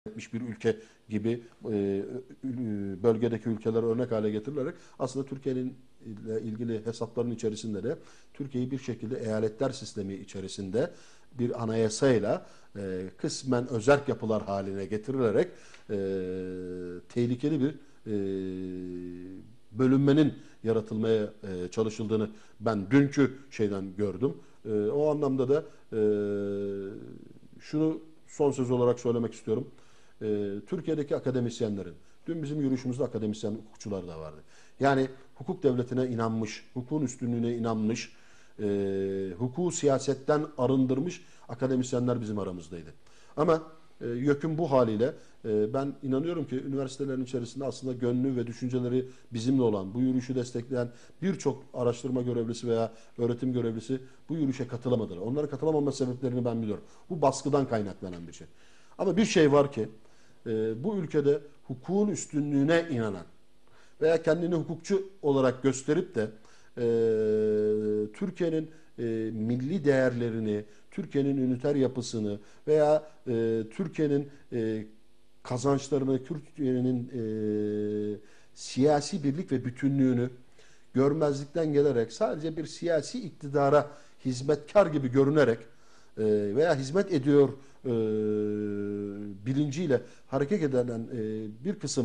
etmiş bir ülke gibi bölgedeki ülkeler örnek hale getirilerek aslında Türkiye'nin ile ilgili hesapların içerisinde de Türkiye'yi bir şekilde eyaletler sistemi içerisinde bir anayasayla kısmen özerk yapılar haline getirilerek tehlikeli bir bölünmenin yaratılmaya çalışıldığını ben dünkü şeyden gördüm. O anlamda da şunu son söz olarak söylemek istiyorum. Türkiye'deki akademisyenlerin, dün bizim yürüyüşümüzde akademisyen hukukçular da vardı. Yani hukuk devletine inanmış, hukukun üstünlüğüne inanmış, hukuku siyasetten arındırmış akademisyenler bizim aramızdaydı. Ama YÖK'ün bu haliyle ben inanıyorum ki üniversitelerin içerisinde aslında gönlü ve düşünceleri bizimle olan, bu yürüyüşü destekleyen birçok araştırma görevlisi veya öğretim görevlisi bu yürüyüşe katılamadılar. Onların katılamama sebeplerini ben biliyorum. Bu baskıdan kaynaklanan bir şey. Ama bir şey var ki bu ülkede hukukun üstünlüğüne inanan veya kendini hukukçu olarak gösterip de Türkiye'nin milli değerlerini, Türkiye'nin üniter yapısını veya Türkiye'nin kazançlarını, Türkiye'nin siyasi birlik ve bütünlüğünü görmezlikten gelerek sadece bir siyasi iktidara hizmetkar gibi görünerek veya hizmet ediyor bilinciyle hareket eden bir kısım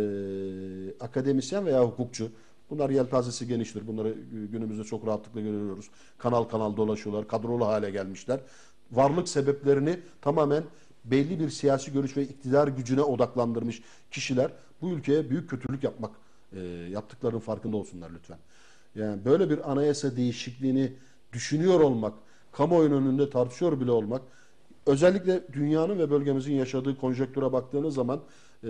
akademisyen veya hukukçu, bunlar yelpazesi geniştir. Bunları günümüzde çok rahatlıkla görüyoruz. Kanal kanal dolaşıyorlar, kadrolu hale gelmişler. Varlık sebeplerini tamamen belli bir siyasi görüş ve iktidar gücüne odaklandırmış kişiler bu ülkeye büyük kötülük yaptıklarının farkında olsunlar lütfen. Yani böyle bir anayasa değişikliğini düşünüyor olmak, kamuoyunun önünde tartışıyor bile olmak, özellikle dünyanın ve bölgemizin yaşadığı konjektüre baktığınız zaman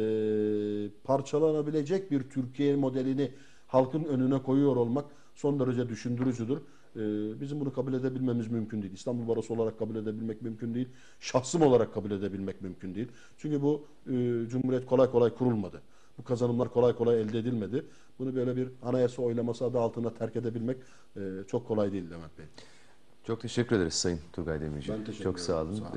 parçalanabilecek bir Türkiye modelini halkın önüne koyuyor olmak son derece düşündürücüdür. Bizim bunu kabul edebilmemiz mümkün değil. İstanbul Barosu olarak kabul edebilmek mümkün değil. Şahsım olarak kabul edebilmek mümkün değil. Çünkü bu Cumhuriyet kolay kolay kurulmadı. Bu kazanımlar kolay kolay elde edilmedi. Bunu böyle bir anayasa oylaması adı altında terk edebilmek çok kolay değil Levent Bey. Çok teşekkür ederiz Sayın Turgay Demirci. Ben teşekkür Çok ederim. sağ Sağ olun. olun.